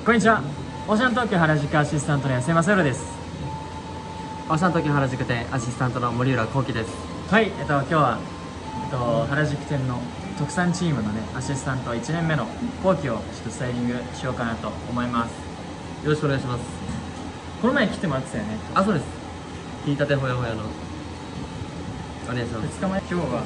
こんにちは。オーシャン東京原宿アシスタントの安山セロです。 オーシャン東京原宿店アシスタントの森浦幸喜です。 はい、今日は、原宿店の特産チームのねアシスタント1年目の幸喜をちょっとスタイリングしようかなと思います。 よろしくお願いします。 この前来てもらってたよね。 あ、そうです。引いたてほやほやのお願いします。 2日前。今日は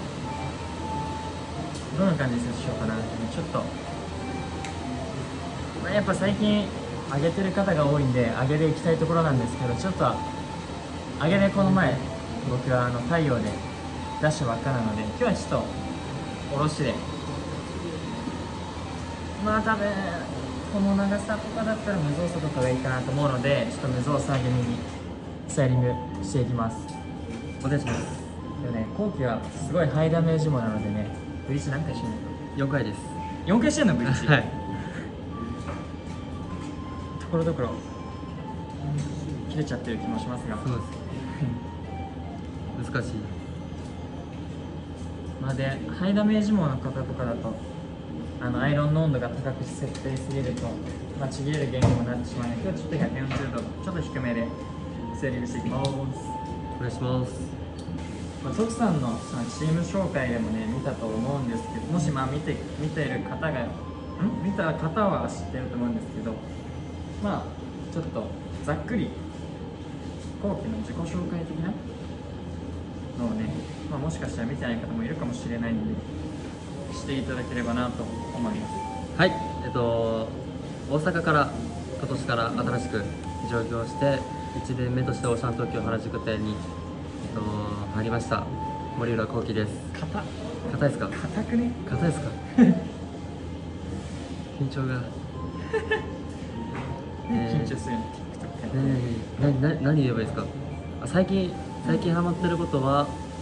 どんな感じで接しようかなってちょっと、やっぱ最近上げてる方が多いんで上げでいきたいところなんですけど、ちょっと上げでこの前僕は太陽で出したばっかなので、今日はちょっと下ろしで、まあ多分この長さとかだったら無造作とかがいいかなと思うので、ちょっと無造作上げにスタイリングしていきます。 お願いします。 でね、後期はすごいハイダメージもなのでね、ブリーチ何回してんの 4回です。 4回してんのブリーチはい。 ところどころ切れちゃってる気もしますが、 そうです。難しい。 まあで、ハイダメージ網の方とかだとアイロンの温度が高く設定すぎると、ちぎれる原因にもなってしまうので、今日ちょっと140度ちょっと低めでスタイリングしていきます。 お願いします。 徳さんのチーム紹介でもね見たと思うんですけど、もし見ている方が見た方は知ってると思うんですけど、ちょっとざっくり後期の自己紹介的なのをね、もしかしたら見てない方もいるかもしれないのでしていただければなと思います。 はい。大阪から今年から新しく上京して1年目としてオーシャン東京原宿店に入りました森浦幸喜です。硬いですか？ 硬くね？ 硬いですか？緊張が緊張するね。何言えばいいですか？最近ハマってることは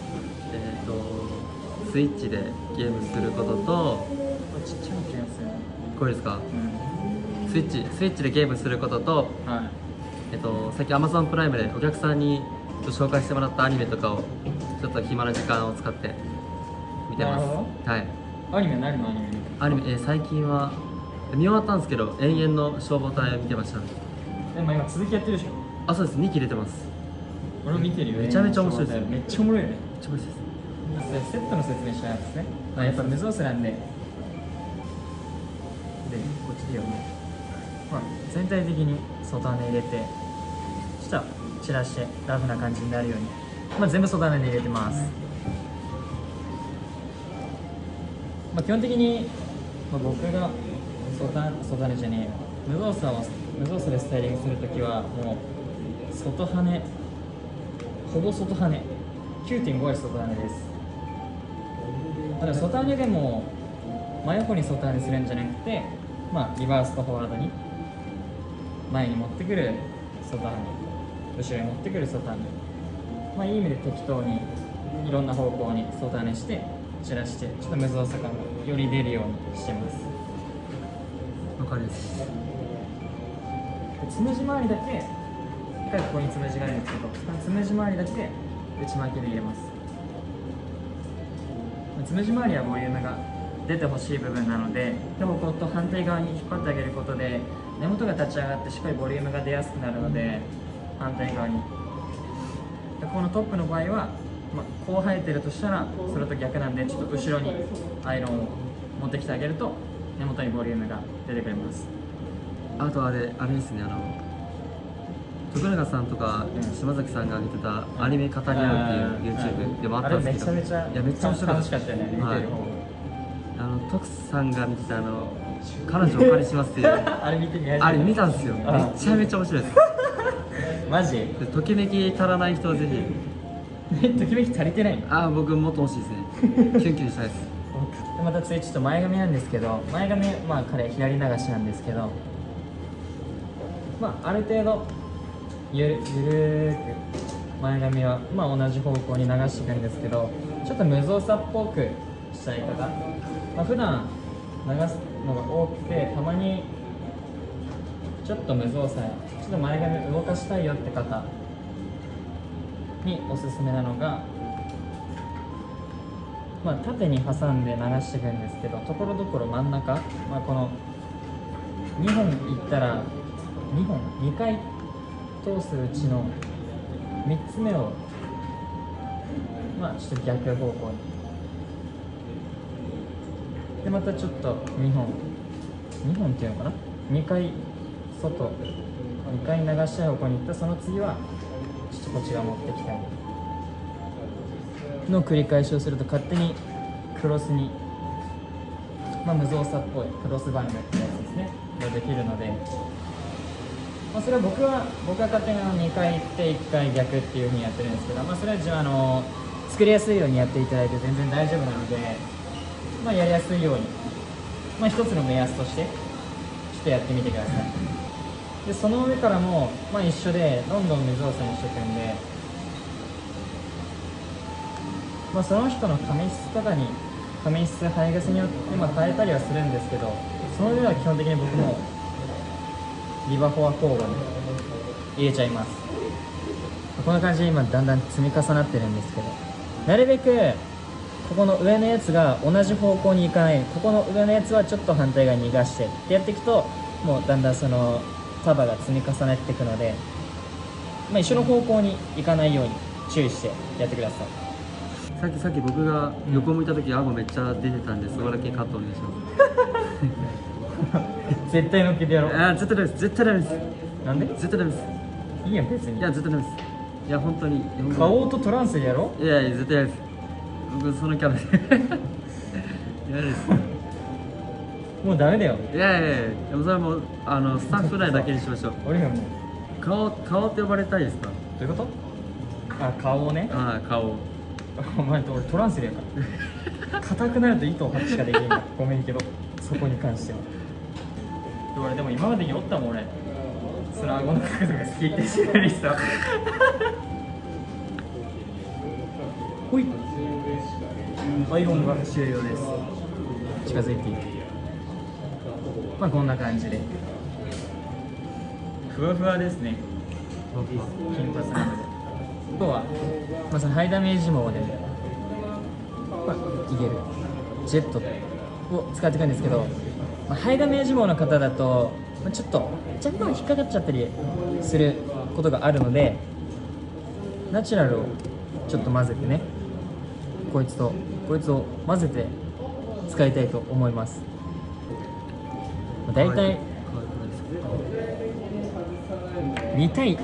スイッチでゲームすることと、 ちっちゃい気がする。 これですか？スイッチでゲームすることと、 はい、 最近 Amazon プライムでお客さんに紹介してもらったアニメとかをちょっと暇な時間を使って見てます。はい。 アニメ何のアニメ？ 最近は見終わったんですけど、永遠の消防隊を見てました。 でも今続きやってるでしょ？ あ、そうです。2期出てます。 俺も見てるよ。 めちゃめちゃ面白いです。 めっちゃおもろいよね。 めっちゃ面白いです。 セットの説明したやつですね。やっぱ無造作なんで、こっちで読む。全体的に外羽入れて、そしたら散らしてラフな感じになるように、全部外羽で入れてます。基本的に、僕が外羽じゃねえよ、無造作でスタイリングするときはもう外羽、ほぼ外羽 9.5 割外羽です。ただ外羽でも真横に外羽するんじゃなくて、リバースとフォワードに前に持ってくる外羽、後ろに持ってくる外羽、いい意味で適当にいろんな方向に外羽して散らして、ちょっと無造作感がより出るようにしてます。 わかります。 つむじ周りだけ、ここにつむじがあるんですけど、つむじ周りだけ内巻きで入れます。つむじ周りはボリュームが出てほしい部分なので、ここと反対側に引っ張ってあげることで根元が立ち上がってしっかりボリュームが出やすくなるので、反対側にこのトップの場合は、こう生えてるとしたらそれと逆なんで、ちょっと後ろにアイロンを持ってきてあげると根元にボリュームが出てくれます。 あとあれですね、徳永さんとか島崎さんが上げてたアニメ語り合うっていう YouTube でもあったんですけど、めっちゃ面白かった。 楽しかったよね、見てる方。 徳さんが見てた彼女をお借りしますっていうあれ見たんですよ。めちゃめちゃ面白いです。 マジ？ ときめき足らない人はぜひ。ときめき足りてないの？ 僕もっと欲しいですね。キュンキュンしたいです。 また次ちょっと前髪なんですけど、前髪彼左流しなんですけど、ある程度ゆるーく前髪は同じ方向に流していくんですけど、ちょっと無造作っぽくしたい方、普段流すのが多くて、たまにちょっと無造作やちょっと前髪動かしたいよって方におすすめなのが、縦に挟んで流していくんですけど、ところどころ真ん中、この 2本いったら2回通すうちの3つ目をまあちょっと逆方向にでまたちょっと2本っていうのかな、2回外2回流したい方向に行ったその次はちょっとこっち側持ってきたいの繰り返しをすると勝手にクロスに、まあ、無造作っぽいクロスバインドってやつですねができるので、まあ、それは僕は勝手に2回行って1回逆っていう風にやってるんですけど、まあ、それは作りやすいようにやっていただいて全然大丈夫なので、まあ、やりやすいように、まあ、一つの目安としてちょっとやってみてください。でその上からも、まあ、一緒でどんどん無造作にしていくんで、まあ、その人の髪質とかに髪質生え癖によってまあ変えたりはするんですけど、その上は基本的に僕もリバフォア交互に入れちゃいます。こんな感じで今だんだん積み重なってるんですけど、なるべくここの上のやつが同じ方向に行かない、ここの上のやつはちょっと反対側に逃がしてってやっていくと、もうだんだんその束が積み重ねていくので、まあ、一緒の方向に行かないように注意してやってください。 さっき僕が横向いた時、顎めっちゃ出てたんで、そこだけカットお願いします。 絶対乗っけてやろう。 絶対ダメです、絶対ダメです。 なんで？ 絶対ダメです。 いいやん別に。 いや絶対ダメです。いや本当に。 顔とトランスでやろう。 いや絶対ダメです。僕そのキャラで嫌です。 もうダメだよ。 いやでもそれはもうスタッフ内だけにしましょう。 俺はもう顔って呼ばれたいですか？ どういうこと？あ、顔をね。 顔。 お前と俺トランスでやから硬くなると糸を張ってしかできんのごめんけど、そこに関しては。俺でも今までにおったもん、俺その顎の角度が好きって知らない人ほい、アイロンが終了です。近づいていい？まあこんな感じでふわふわですね。金髪なので今日は、まあ、そのハイダメージ網で、まあ、いけるジェットを使っていくんですけど、まあ、ハイダメージ網の方だと、まあ、ちょっと若干引っかかっちゃったりすることがあるので、ナチュラルをちょっと混ぜてね、こいつとこいつを混ぜて使いたいと思います。だいたい2対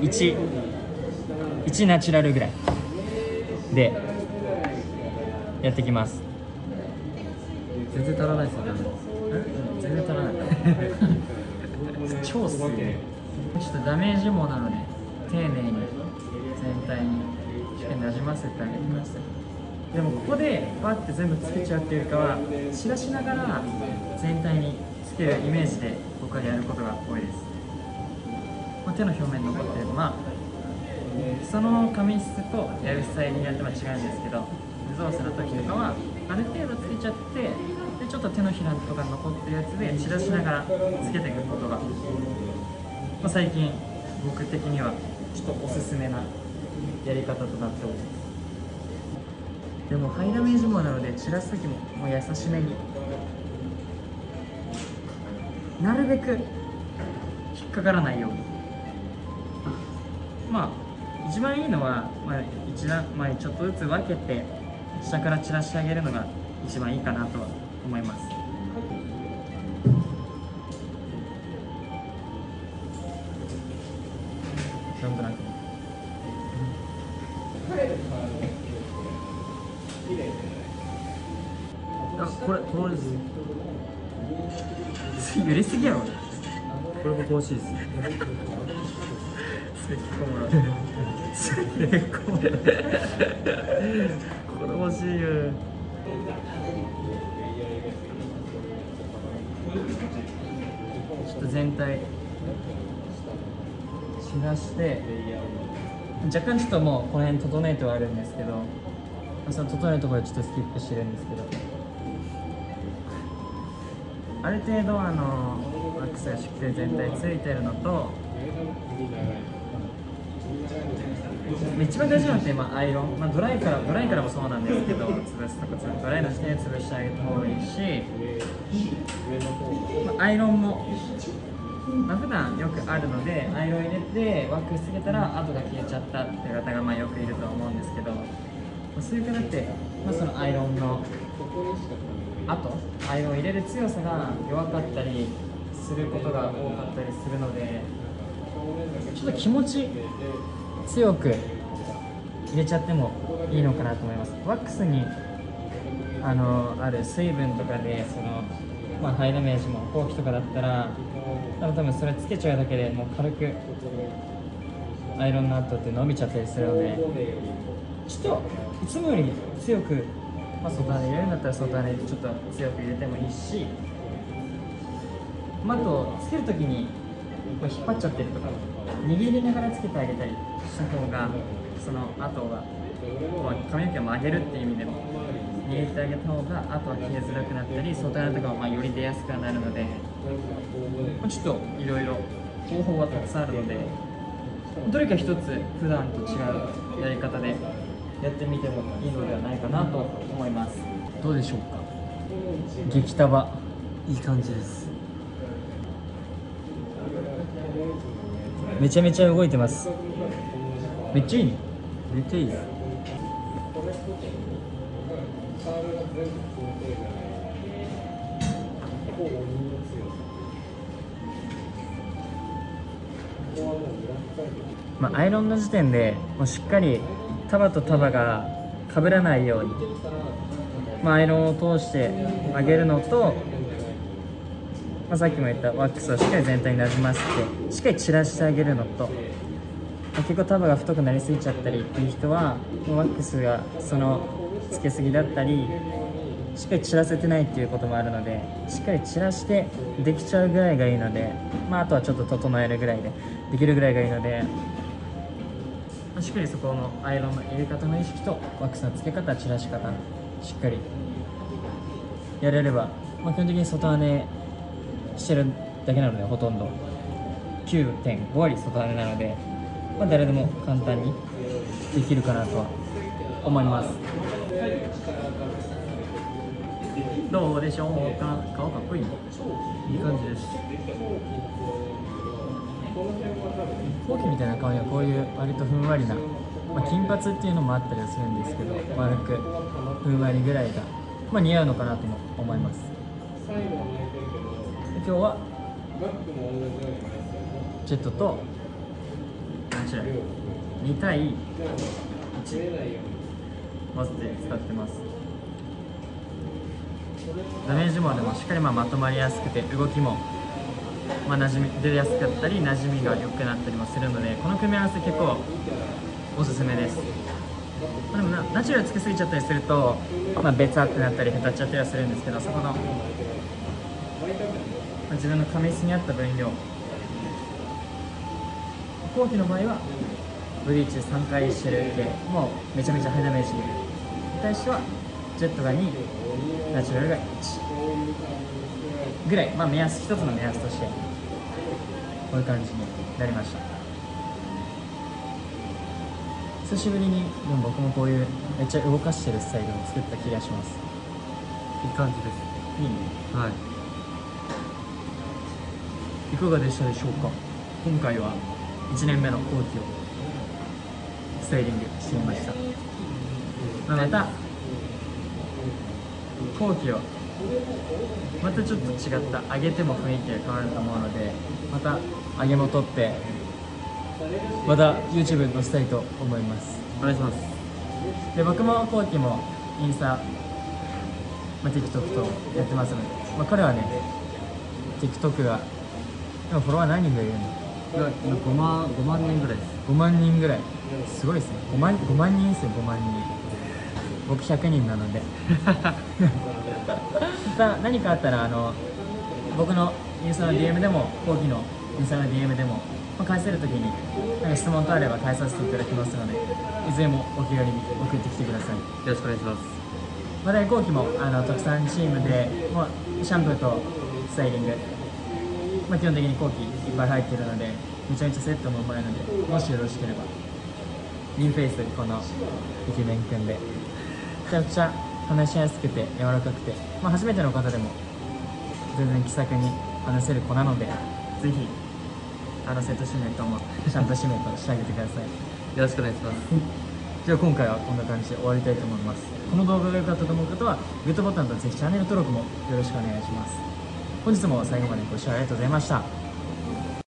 1ナチュラルぐらいでやっていきます。 全然足らないですよね。 全然足らない超すげえ。ちょっとダメージ網なので丁寧に全体にしっかりなじませてあげてください。でもここでバッて全部つけちゃうっていうよりかは、散らしながら全体につけるイメージで僕はやることが多いです。まあ、手の表面に残っているのはその髪質とやるスタイルによっては違うんですけど、無造作の時とかはある程度つけちゃって、でちょっと手のひらとか残ってるやつで散らしながらつけていくことが、まあ、最近僕的にはちょっとおすすめなやり方となっております。でもハイダメージ網なので散らす時ももう優しめに、なるべく引っかからないように。まあ一番いいのは、一段前ちょっとずつ分けて下から散らし上げるのが一番いいかなとは思います。なんとなくこれです。 揺れすぎやろ。 これ僕欲しいです。 せっこもらこれ欲しいよ。 ちょっと全体散らして、若干ちょっともうこの辺整えてはあるんですけど、その整えるところでちょっとスキップしてるんですけど、ある程度ワックスがしっかり全体ついてるのと、一番大事なのってアイロン、ドライからもそうなんですけど、潰すとかドライの時点で潰してあげた方がいいし、アイロンもまあ、普段よくあるのでアイロン入れてワックスつけたら跡が消えちゃったっていう方がまあよくいると思うんですけど、そういう方って、まあ、そのアイロンのアイロン入れる強さが弱かったりすることが多かったりするので、ちょっと気持ち強く入れちゃってもいいのかなと思います。ワックスにある水分とかでまあ、ハイダメージも後期とかだったら多分それつけちゃうだけでもう軽くアイロンの跡って伸びちゃったりするので、ちょっといつもより強く、まあ、外羽入れるんだったら外羽ちょっと強く入れてもいいし、まあ、あとつけるときにこう引っ張っちゃってるとか握りながらつけてあげたりした方がその跡が、まあ、髪の毛を曲げるっていう意味でも握ってあげた方があとは消えづらくなったり外穴とかもまあより出やすくなるので、ちょっといろいろ方法はたくさんあるので、どれか一つ普段と違うやり方でやってみてもいいのではないかなと思います。どうでしょうか。激束いい感じです。 めちゃめちゃ動いてます。めっちゃいいね。 めっちゃいいです。 まあ、アイロンの時点でもうしっかり束と束が被らないように、まあ、アイロンを通してあげるのと、まあ、さっきも言ったワックスをしっかり全体になじませてしっかり散らしてあげるのと、まあ、結構束が太くなりすぎちゃったりっていう人はワックスがつけすぎだったりしっかり散らせてないっていうこともあるので、しっかり散らしてできちゃうぐらいがいいので、まあ、あとはちょっと整えるぐらいでできるぐらいがいいので、まあ、しっかりそこのアイロンの入れ方の意識とワックスのつけ方、散らし方しっかりやれれば、まあ、基本的に外羽根してるだけなのでほとんど 9.5 割外羽根なので、まあ、誰でも簡単にできるかなとは思います。どうでしょうか。顔かっこいいね。 いい感じです。 後期みたいな顔にはこういう割とふんわりな、まあ、金髪っていうのもあったりはするんですけど、丸くふんわりぐらいが、まあ、似合うのかなとも思います。で今日はジェットとナチュラル2対1混ぜて使ってます。ダメージもでもしっかりまとまりやすくて動きも馴染み出やすかったり馴染みが良くなったりもするので、この組み合わせ結構おすすめです。でもナチュラルつけすぎちゃったりすると、ベツってなったりへたっちゃったりはするんですけど、そこの、自分の髪質に合った分量、後期の場合はブリーチ3回してる系もうめちゃめちゃハイダメージに対してはジェットが2、ナチュラルが1ぐらい、一つの目安としてこういう感じになりました。久しぶりにでも僕もこういうめっちゃ動かしてるスタイルを作った気がします。 いい感じです。 いいね。 はい。 いかがでしたでしょうか。今回は1年目の後期をスタイリングしてみました。また後期はまたちょっと違った上げても雰囲気が変わると思うので、また上げも取ってまた YouTube に載せたいと思います。 お願いします。 で僕も後期もインスタ、TikTok とやってますので、彼はね TikTok が今フォロワー何人ぐらいいるの。 5万人ぐらいです。 5万人ぐらい、すごいですね。5万人ですよ。5万人。僕100人なので何かあったら僕のインスタの DM でも後期のインスタの DM でも、返せるときに質問があれば返させていただきますので、いずれもお気軽に送ってきてください。 よろしくお願いします。 また後期も特産チームでシャンプーとスタイリング、基本的に後期いっぱい入っているのでめちゃめちゃセットもうまいので、もしよろしければリンフェイスこのイケメンくんでめちゃくちゃ話しやすくて柔らかくて、初めての方でも全然気さくに話せる子なので、ぜひセット締めともちゃんと締めとしてあげてください。 よろしくお願いします。 じゃあ今回はこんな感じで終わりたいと思います。この動画が良かったと思う方はグッドボタンとぜひチャンネル登録もよろしくお願いします。本日も最後までご視聴ありがとうございました。